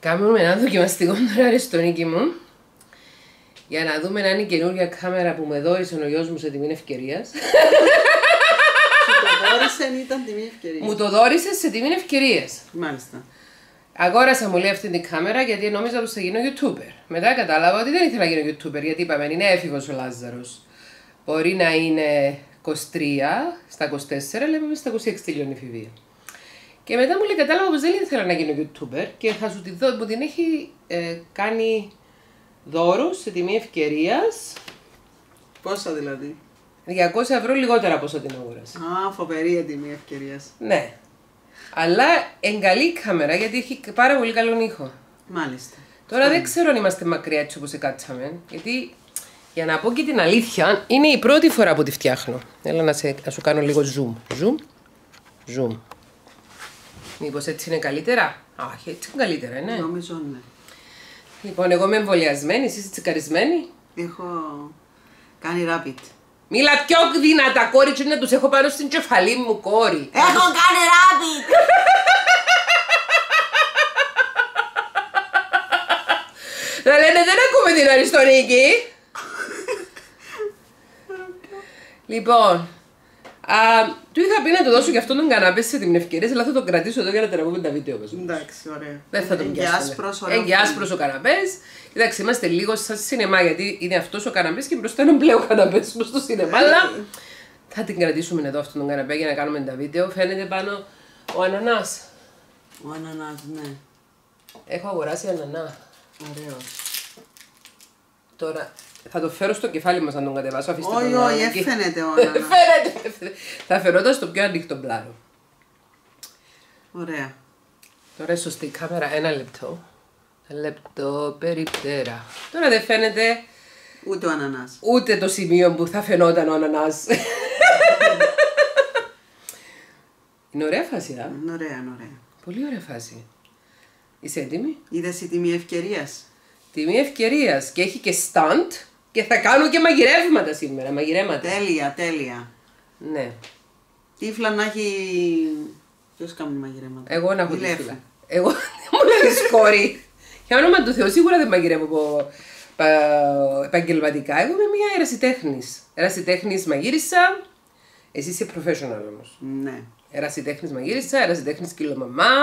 Κάνουμε ένα δοκιμαστικό τώρα στο νίκη μου για να δούμε αν είναι η καινούργια κάμερα που με δώρισε ο γιος μου σε τιμή ευκαιρίας. Σου το δώρισε ή ήταν τιμή ευκαιρίας? Μου το δώρισε σε τιμή ευκαιρίας. Μάλιστα. Αγόρασα μου λέει αυτή την κάμερα γιατί νόμιζα πως θα γίνω YouTuber. Μετά κατάλαβα ότι δεν ήθελα να γίνω YouTuber γιατί είπαμε είναι έφηβος ο Λάζαρος. Μπορεί να είναι 23 στα 24, λέμε στα 26 τελειώνει η εφηβεία. Και μετά μου λέει κατάλαβα πως δεν ήθελα να γίνω YouTuber και θα σου τη δω, μου την έχει κάνει δώρους σε τιμή ευκαιρίας. Πόσα δηλαδή? 200 ευρώ λιγότερα από όσο την αγόρασα. Α, φοβερή τιμή ευκαιρίας. Ναι. Αλλά εγκαλεί κάμερα γιατί έχει πάρα πολύ καλόν ήχο. Μάλιστα. Τώρα δεν ξέρω αν είμαστε μακριά έτσι όπως κάτσαμε. Γιατί για να πω και την αλήθεια, είναι η πρώτη φορά που τη φτιάχνω. Έλα να σου κάνω λίγο zoom. Zoom. Μήπως έτσι είναι καλύτερα? Όχι, έτσι είναι καλύτερα, ναι. Νομίζω ναι. Λοιπόν, εγώ είμαι εμβολιασμένη, εσείς τσικαρισμένοι. Έχω κάνει rapid. Μίλα πιο δυνατά, κόρη, και να τους έχω πάνω στην κεφαλή μου, κόρη. Έχω κάνει rapid! Θα λένε δεν ακούμε την Αριστονίκη. Λοιπόν, του είχα πει να του δώσω και αυτόν τον καναπέ σε την ευκαιρία, αλλά θα τον κρατήσω εδώ για να τραβούμε τα βίντεο μας. Εντάξει, ωραία. Δεν θα τον πιάσουμε. Έχει άσπρος ο καναπές. Κοιτάξτε, είμαστε λίγο σαν σινεμά γιατί είναι αυτός ο καναπές και μπροστά είναι πλέον καναπές στο σινεμά. Αλλά θα την κρατήσουμε εδώ αυτόν τον καναπέ για να κάνουμε τα βίντεο. Φαίνεται πάνω ο ανανάς. Ο ανανάς, ναι. Έχω αγοράσει ανανά. Ωραίο. Τώρα θα το φέρω στο κεφάλι μας να τον κατεβάσω. Όχι, όχι, φαίνεται ο ανανάς. Φαίνεται. Θα φερόταν στο πιο ανοιχτό πλάνο. Ωραία. Τώρα σωστή κάμερα, ένα λεπτό. Ένα λεπτό περιπτέρα. Τώρα δεν φαίνεται Ούτε ο ανανάς. ούτε το σημείο που θα φαινόταν ο ανανάς. Είναι ωραία φάση, α. Είναι ωραία, είναι ωραία. Πολύ ωραία φάση. Είσαι έτοιμη? Είδες η τιμή ευκαιρίας? Τιμή ευκαιρίας και έχει και stunt και θα κάνω και μαγειρεύματα σήμερα, μαγειρέματα. Τέλεια, τέλεια. Ναι. Τύφλα να έχει... Ποιος κάνει μαγειρέματα? Εγώ να έχω Μιλέφου. τύφλα. Εγώ δεν μου λες κόρη. Για όνομα του Θεού, σίγουρα δεν μαγειρεύω επαγγελματικά. Εγώ είμαι μια ερασιτέχνης. Ερασιτέχνης μαγείρισα. Εσύ είσαι professional όμως. Ναι. Ερασιτέχνης μαγείρισα, ερασιτέχνης κιλομαμά.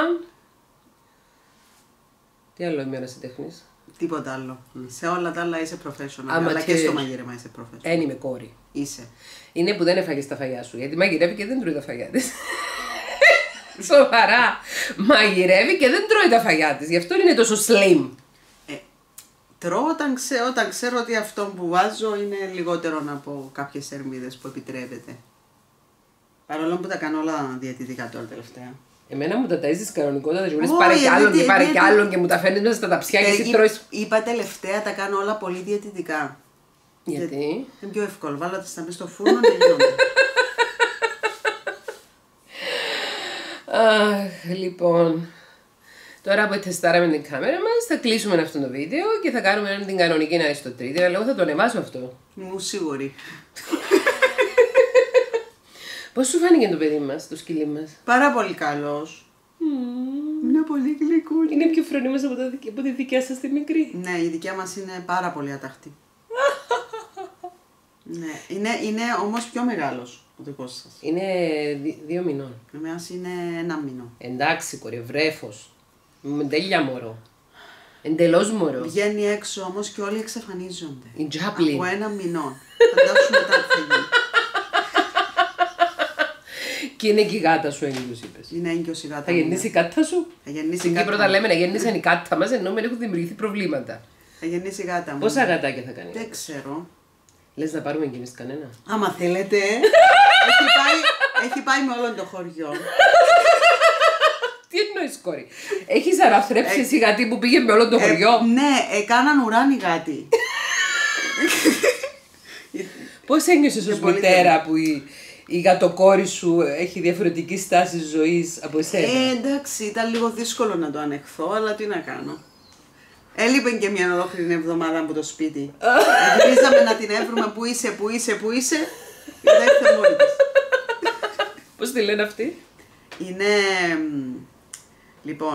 Τι άλλο είμαι ερασιτέχνης? Τίποτα άλλο. Σε όλα τα άλλα είσαι professional. Άμα αλλά και- και στο μαγείρεμα είσαι professional. Εν είμαι κόρη. Είσαι. Είναι που δεν έφαγες τα φαγιά σου. Γιατί μαγειρεύει και δεν τρώει τα φαγιά της. Σοβαρά. Μαγειρεύει και δεν τρώει τα φαγιά της. Γι' αυτό είναι τόσο slim. Τρώω όταν ξέρω ότι αυτό που βάζω είναι λιγότερο από κάποιες θερμίδες που επιτρέπεται. Παρόλο που τα κάνω όλα διαιτητικά τώρα τελευταία. Εμένα μου τα ταΐζεις κανονικότατα και μου λες Όχι, πάρε κι άλλον και πάρε γιατί- κι άλλον και μου τα φέρνεις μέσα στα ταψιά και εσύ τρώεις. Είπα τελευταία τα κάνω όλα πολύ διαιτητικά. Γιατί? Είναι πιο εύκολο. Βάλω τα στα μέσα στο φούρνο και γίνονται. Αχ, λοιπόν. Τώρα που τεστάραμε την κάμερα μας, θα κλείσουμε αυτό το βίντεο και θα κάνουμε την κανονική Αριστοτρίτη. Αλλά εγώ θα το ανεβάσω αυτό. Μου σίγουρη. Πώς σου φάνηκε το παιδί μας, το σκυλί μας? Πάρα πολύ καλός. Είναι πολύ γλυκούλη. Είναι πιο φρονή μας από τη δικιά σας τη μικρή. Ναι, η δικιά μας είναι πάρα πολύ αταχτή. Ναι, είναι όμως πιο μεγάλος ο δικός σας. Είναι 2 μηνών. Εμάς είναι 1 μήνο. Εντάξει, κορε, βρέφος. Με τέλεια μωρό. Εντελώς μωρό. Βγαίνει έξω όμως και όλοι εξαφανίζονται. Η Τζάπλιν. Από 1 μηνό. Φαντάσου μετά τι θα γίνει. Και είναι και η γάτα σου, έγκυος είπες. Είναι έγκυος η γάτα Θα μου. γεννήσει η κάτα σου. Θα γεννήσει Στην η Κύπρο γάτα τα μου. λέμε να γέννησαν η κάτα μας, ενώ μεν έχουν δημιουργηθεί προβλήματα. Θα γεννήσει η γάτα μου. Πόσα γατάκια θα κάνει? Δεν ξέρω. Λες να πάρουμε κι εμείς κανένα? Άμα θέλετε. έχει πάει με όλο το χωριό. Τι εννοείς, κόρη? Έχεις αναθρέψει εσύ γατί που πήγε με όλο το χωριό? Ναι, έκαναν ουράνι γάτι. Πώς ένιωσες ως πολύ μητέρα που η γατοκόρη σου έχει διαφορετική στάση ζωής από εσένα? Εντάξει, ήταν λίγο δύσκολο να το ανεχθώ, αλλά τι να κάνω. Έλειπε και μια ολόκληρη εβδομάδα από το σπίτι. Ελπίζαμε να την έβρουμε που είσαι. Και δεν ήρθε μόνη της. Πώς τη λένε αυτή? Είναι... Λοιπόν,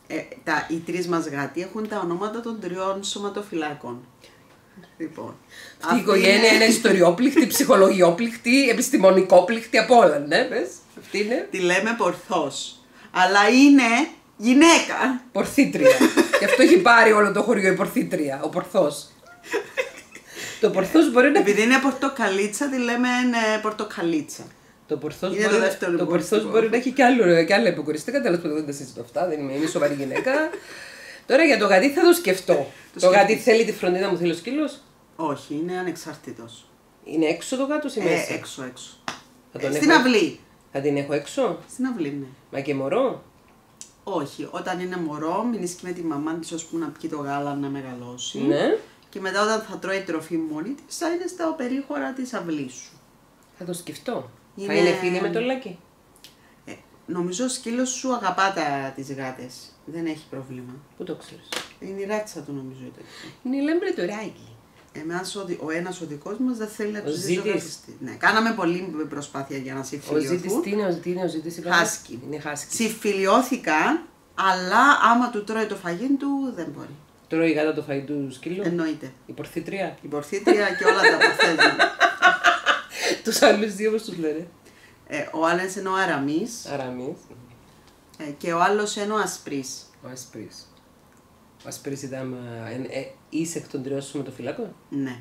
Οι τρεις μας γάτοι έχουν τα ονόματα των 3 σωματοφυλάκων. Λοιπόν, αυτή η οικογένεια είναι ιστοριόπληκτη, ψυχολογιόπληκτη, επιστημονικόπληκτη, από όλα, ναι, πες. Αυτή είναι. Τη λέμε Πορθός. Αλλά είναι γυναίκα. Πορθήτρια. Γι' αυτό έχει πάρει όλο το χωριό η Πορθήτρια, ο Πορθός. Το Πορθός μπορεί να... Επειδή είναι πορτοκαλίτσα, τη λέμε πορτοκαλίτσα. Το Πορθός είναι μπορεί, το δεύτερο μπορεί να έχει και άλλα υποκοριστικά, τέλος πάντων δεν τα συζητώ αυτά, δεν είμαι σοβαρή γυναίκα. Τώρα για το γατί θα το σκεφτώ. Το γατί θέλει τη φροντίδα μου, θέλει ο σκύλος. Όχι, είναι ανεξάρτητος. Είναι έξω το γάτος ή μέσα? Έξω. Στην αυλή. Θα την έχω έξω? Στην αυλή, ναι. Μα και μωρό? Όχι, όταν είναι μωρό, μείνεις με τη μαμά της ώσπου να πιει το γάλα να μεγαλώσει. Ναι. Και μετά όταν θα τρώει τροφή μόνη της, θα είναι στα περίχωρα της αυλής σου. Θα το σκεφτώ. Θα είναι φίλη με το Λάκη? Νομίζω ο σκύλος σου αγαπά τις γάτες. Δεν έχει πρόβλημα. Πού το ξέρεις? Είναι η ράτσα του νομίζω. Είναι η λεμπρετοράκι. Ο ένας ο δικός μας δεν θέλει να τους ζωγραφιστεί. Ναι, κάναμε πολλή προσπάθεια για να συμφιλιωθούν. Ο Ζήτης τι είναι, ο Ζήτης Χάσκι. Είναι χάσκι. Συμφιλιώθηκαν, αλλά άμα του τρώει το φαγί του δεν μπορεί. Τρώει η γάτα το φαγί του σκύλου? Εννοείται. Η Πορθήτρια? Η Πορθήτρια και όλα τα αποθέζουν. Τους άλλους δύο πώς τους λένε? Ο άλλος είναι ο Αραμής. Αραμής. Και ο άλλος είναι ο Ασπρής. Ο Ασπρής. Ο Ασπρής ήταν είσαι εκ των 3 σωματοφυλάκων? Ναι.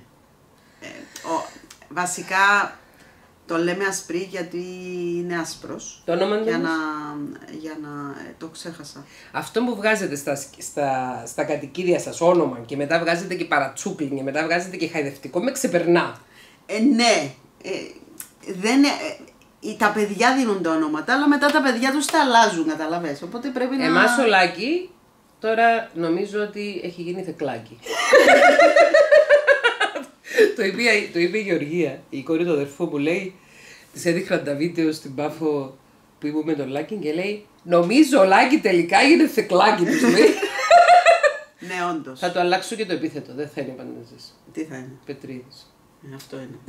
Βασικά το λέμε Ασπρή γιατί είναι άσπρος. Το όνομα του? Για να το ξέχασα. Αυτό που βγάζετε στα κατοικίδια σας όνομα και μετά βγάζετε και παρατσούκλιν και μετά βγάζετε και χαϊδευτικό, με ξεπερνά. Ναι. Τα παιδιά δίνουν τα ονόματα, αλλά μετά τα παιδιά τους τα αλλάζουν, καταλαβες. Οπότε πρέπει να... Εμάς ο Λάκη τώρα νομίζω ότι έχει γίνει θεκλάκι. Το είπε η Γεωργία, η κόρη του αδερφού μου, λέει, της έδειχνα τα βίντεο στην Πάφο που ήμουν με τον Λάκη και λέει νομίζω ο Λάκη τελικά έγινε θεκλάκι τους, λέει. Ναι, όντως. Θα το αλλάξω και το επίθετο, δεν θα είναι Πανταζής. Τι θα είναι? Πετρίδης. Αυτό είναι.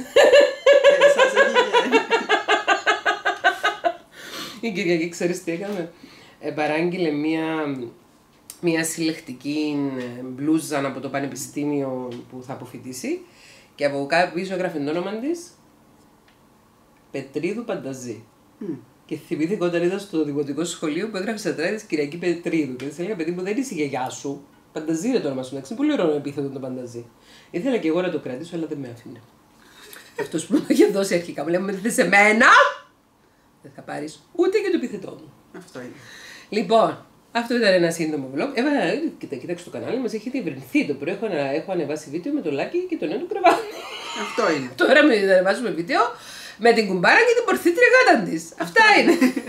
Η Κυριακή ξέρεις τι έκαμε? Παράγγειλε μια συλλεκτική μπλούζα από το πανεπιστήμιο που θα αποφοιτήσει και από κάτω πίσω έγραφε το όνομα της Πετρίδου Πανταζή. Και θυμήθηκα όταν είδα στο δημοτικό σχολείο που έγραφε σε τράτη Κυριακή Πετρίδου και της έλεγα παιδί μου δεν είσαι η γιαγιά σου, Πανταζή είναι το όνομα σου, είναι πολύ ωραίο επίθετο το Πανταζή. Ήθελα και εγώ να το κρατήσω αλλά δεν με άφηνε. Αυτός που μου το είχε δώσει αρχικά μου λέει με δείτε σε μένα δεν θα πάρεις ούτε και το επιθετό μου. Αυτό είναι. Λοιπόν, αυτό ήταν ένα σύντομο vlog. Κοίταξε το κανάλι μας, έχει διευρυνθεί το πρωί. Έχω ανεβάσει βίντεο με το Λάκη και τον νέο του Κρεβάνη. Αυτό είναι. Τώρα με ανεβάσουμε βίντεο με την κουμπάρα και την Πορθήτρια γάτα της. Αυτά είναι.